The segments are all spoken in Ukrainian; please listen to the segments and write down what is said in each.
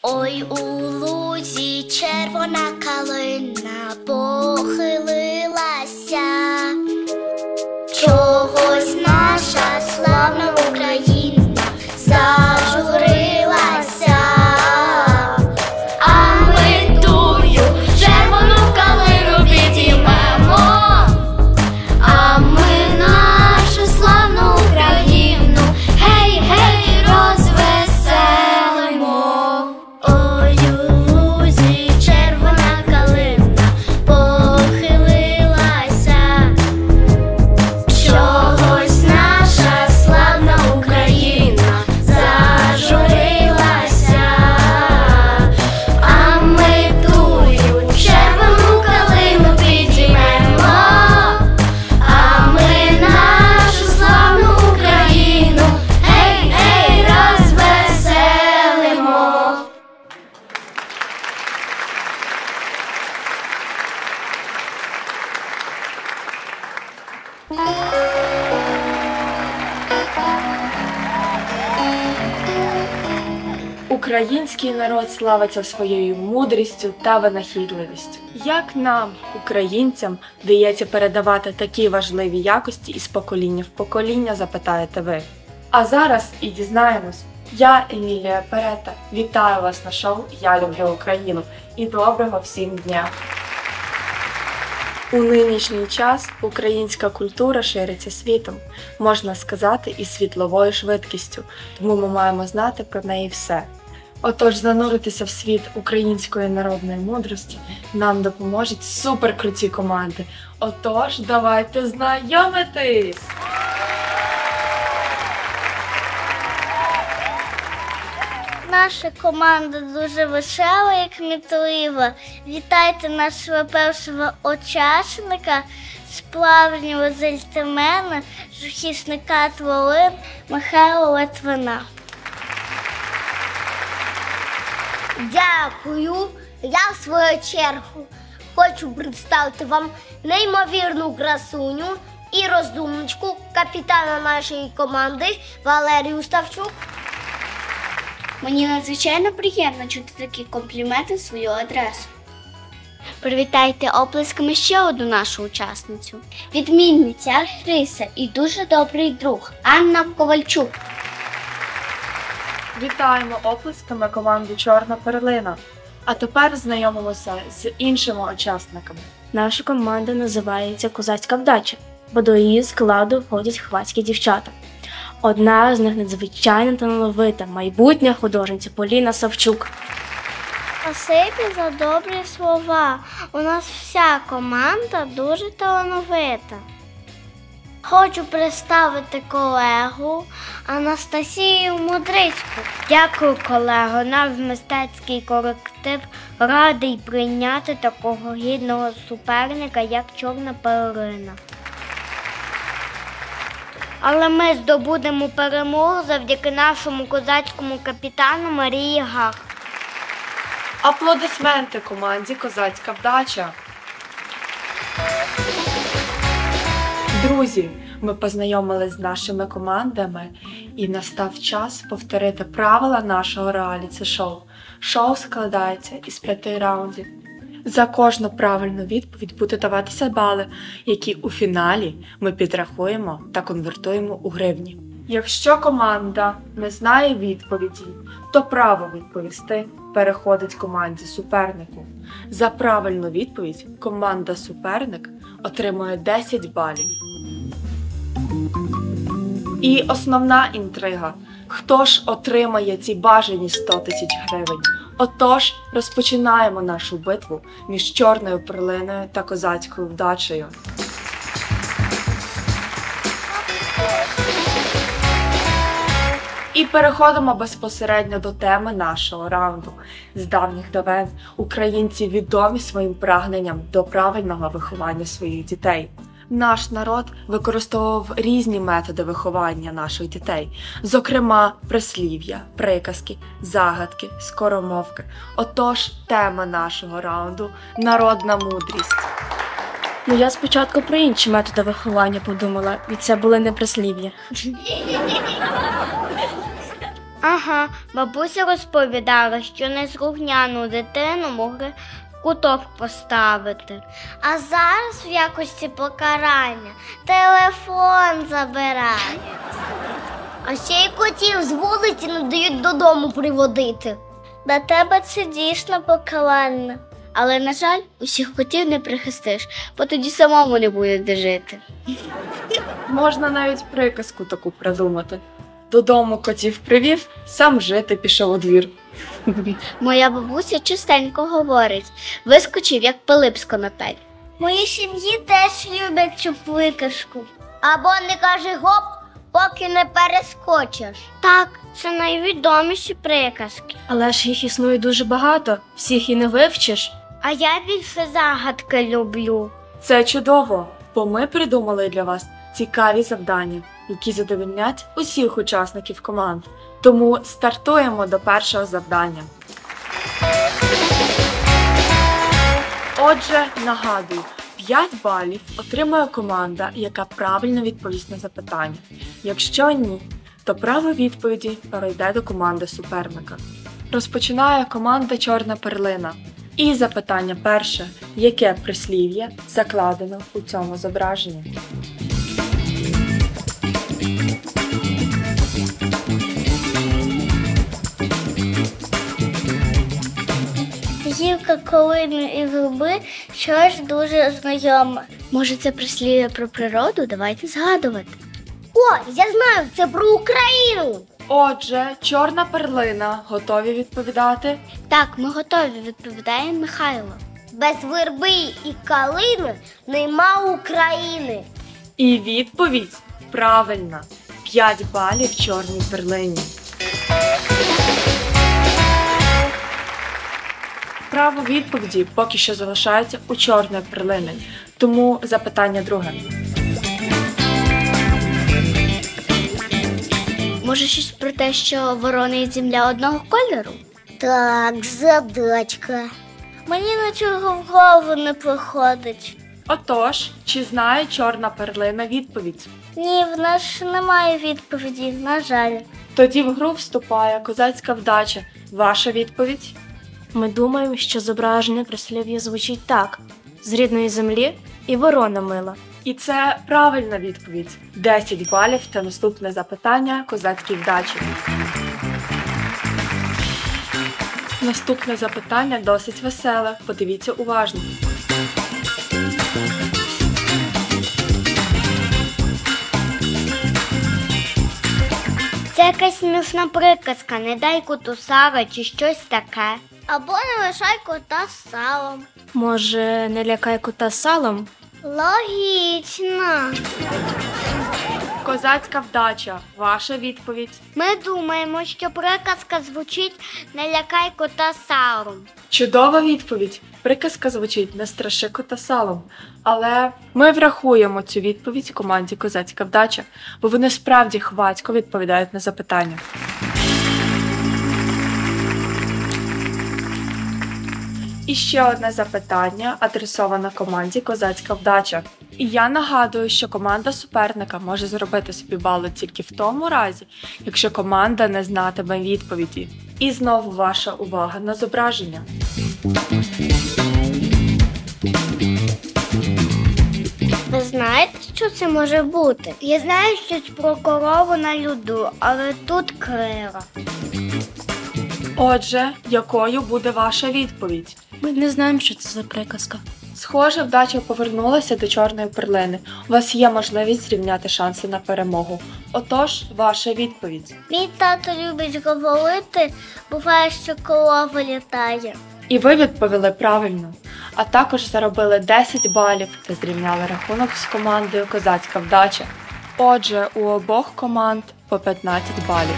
Ой, у лузі червона калина похилилася, чогось наша славна Україна зажурилася, а ми тую червону калину підіймемо, а ми нашу славну Україну гей, гей, розвеселимо. Ой, у лузі червона калина похилилася, чогось наша славна Україна зажурилася, а ми тую червону калину підіймемо, а ми нашу славну Україну гей, гей, розвеселимо. Український народ славиться своєю мудрістю та винахідливістю. Як нам, українцям, вдається передавати такі важливі якості із покоління в покоління, запитаєте ви. А зараз і дізнаємось. Я, Емілія Перета, вітаю вас на шоу «Я люблю Україну» і доброго всім дня! У нинішній час українська культура шириться світом, можна сказати, із світловою швидкістю, тому ми маємо знати про неї все. Отож, зануритися в світ української народної мудрості нам допоможуть суперкруті команди. Отож, давайте знайомитись! Наша команда дуже весела і кмітлива. Вітайте нашого першого учасника, справжнього джентльмена, захисника тварин Михайла Литвина. Дякую. Я в свою чергу хочу представити вам неймовірну красуню і розумничку капітана нашої команди Валерію Ставчук. Мені надзвичайно приємно чути такі компліменти в свою адресу. Привітайте оплесками ще одну нашу учасницю. Відмінниця, актриса і дуже добрий друг Анна Ковальчук. Вітаємо оплесками команду «Чорна перлина». А тепер знайомимося з іншими учасниками. Наша команда називається «Козацька вдача», бо до її складу входять хвацькі дівчата. Одна з них надзвичайно талановита, майбутня художниця Поліна Савчук. Спасибі за добрі слова. У нас вся команда дуже талановита. Хочу представити колегу Анастасію Мудрицьку. Дякую, колего. Наш мистецький колектив радий прийняти такого гідного суперника, як Чорна перлина. Але ми здобудемо перемогу завдяки нашому козацькому капітану Марії Гах. Аплодисменти команді «Козацька вдача». Друзі, ми познайомились з нашими командами і настав час повторити правила нашого реаліті-шоу. Шоу складається із 5 раундів. За кожну правильну відповідь будуть даватися бали, які у фіналі ми підрахуємо та конвертуємо у гривні. Якщо команда не знає відповіді, то право відповісти переходить команді супернику. За правильну відповідь команда-суперник отримує 10 балів. І основна інтрига – хто ж отримає ці бажані 100 тисяч гривень? Отож, розпочинаємо нашу битву між Чорною перлиною та Козацькою вдачею. І переходимо безпосередньо до теми нашого раунду. З давніх давен українці відомі своїм прагненням до правильного виховання своїх дітей. Наш народ використовував різні методи виховання наших дітей, зокрема прислів'я, приказки, загадки, скоромовки. Отож, тема нашого раунду – народна мудрість. Я спочатку про інші методи виховання подумала, і це були не прислів'я. Ага, бабуся розповідала, що неслухняну дитину могли в куток поставити. А зараз в якості покарання телефон забирають. А ще й котів з вулиці не дають додому приводити. Для тебе це дійсно покарання. Але, на жаль, усіх котів не прихистиш, бо тоді самому не буде де жити. Можна навіть приказку таку придумати. Додому котів привів, сам жити пішов у двір. Моя бабуся частенько говорить, вискочив, як Пилип з конопель. В моїй сім'ї теж люблять цю приказку. Або не кажи гоп, поки не перескочиш. Так, це найвідоміші приказки. Але ж їх існує дуже багато, всіх і не вивчиш. А я більше загадки люблю. Це чудово, бо ми придумали для вас цікаві завдання, які задовольнять усіх учасників команд. Тому стартуємо до першого завдання. Отже, нагадую, 5 балів отримає команда, яка правильно відповість на запитання. Якщо ні, то право відповіді перейде до команди суперника. Розпочинає команда «Чорна перлина». І запитання перше. Яке прислів'я закладено у цьому зображенні? Гілка, калини і гриби – щось дуже знайоме. Може, це прислів'я про природу? Давайте згадувати. О, я знаю, це про Україну. Отже, «Чорна перлина» готові відповідати? Так, ми готові, відповідає Михайло. Без верби і калини нема України. І відповідь правильна. 5 балів «Чорній перлині». Право відповіді поки що залишається у «Чорної перлини». Тому запитання друге. Може, щось про те, що ворони і земля одного кольору? Так, задачка. Мені нічого в голову не приходить. Отож, чи знає «Чорна перлина» відповідь? Ні, в нас немає відповіді, на жаль. Тоді в гру вступає козацька вдача. Ваша відповідь? Ми думаємо, що зображене прислів'я звучить так: з рідної землі і ворона мила. І це правильна відповідь. 10 балів та наступне запитання козацькій вдачі. Наступне запитання досить веселе. Подивіться уважно. Це якась смішна приказка, не дай коту сала чи щось таке. Або не лишай кота з салом. Може, не лякай кота салом? Логічно. Козацька вдача. Ваша відповідь? Ми думаємо, що приказка звучить «не лякай кота салом». Чудова відповідь. Приказка звучить «не страши кота салом». Але ми врахуємо цю відповідь команді «Козацька вдача», бо вони справді хвацько відповідають на запитання. І ще одне запитання, адресоване команді «Козацька вдача». І я нагадую, що команда суперника може зробити собі бали тільки в тому разі, якщо команда не знатиме відповіді. І знову ваша увага на зображення. Ви знаєте, що це може бути? Я знаю щось про корову на льоду, але тут крила. Отже, якою буде ваша відповідь? Ми не знаємо, що це за приказка. Схоже, вдача повернулася до чорної перлини. У вас є можливість зрівняти шанси на перемогу. Отож, ваша відповідь. Мій тато любить говорити, буває, що корова літає. І ви відповіли правильно. А також заробили 10 балів та зрівняли рахунок з командою «Козацька вдача». Отже, у обох команд по 15 балів.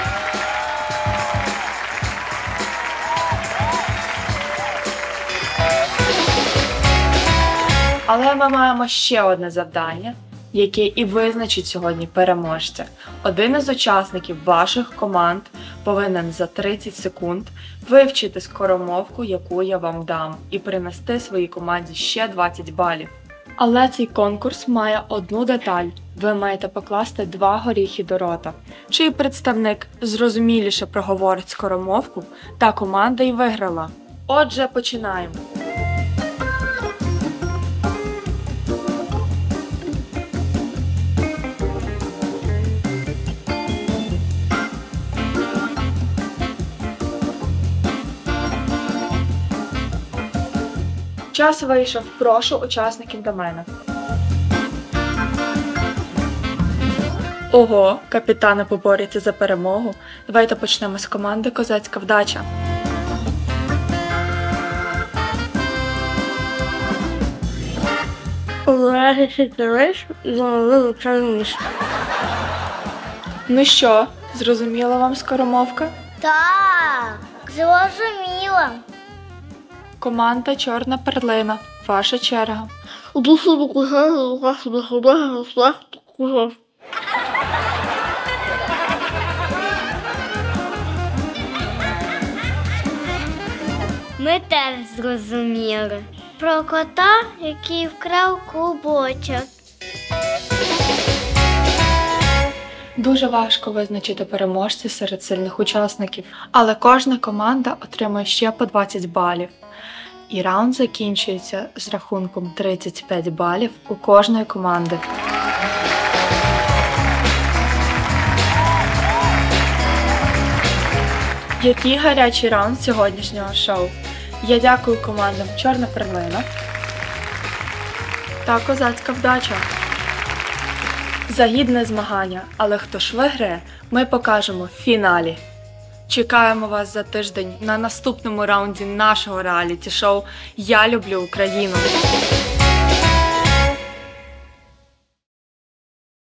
Але ми маємо ще одне завдання, яке і визначить сьогодні переможця. Один із учасників ваших команд повинен за 30 секунд вивчити скоромовку, яку я вам дам, і принести своїй команді ще 20 балів. Але цей конкурс має одну деталь. Ви маєте покласти 2 горіхи до рота. Чий представник зрозуміліше проговорить скоромовку, та команда й виграла. Отже, починаємо. Час вийшов. Прошу учасників до мене. Ого, капітани поборються за перемогу. Давайте почнемо з команди «Козацька вдача». Ну що, зрозуміла вам скоромовка? Так, зрозуміла. Команда «Чорна перлина». Ваша черга. Ми теж зрозуміли. Про кота, який вкрав клубочок. Дуже важко визначити переможців серед сильних учасників, але кожна команда отримує ще по 20 балів. І раунд закінчується з рахунком 35 балів у кожної команди. Який гарячий раунд сьогоднішнього шоу. Я дякую командам «Чорна перлина» та «Козацька вдача» за гідне змагання, але хто ж виграє, ми покажемо в фіналі. Чекаємо вас за тиждень на наступному раунді нашого реаліті-шоу «Я люблю Україну».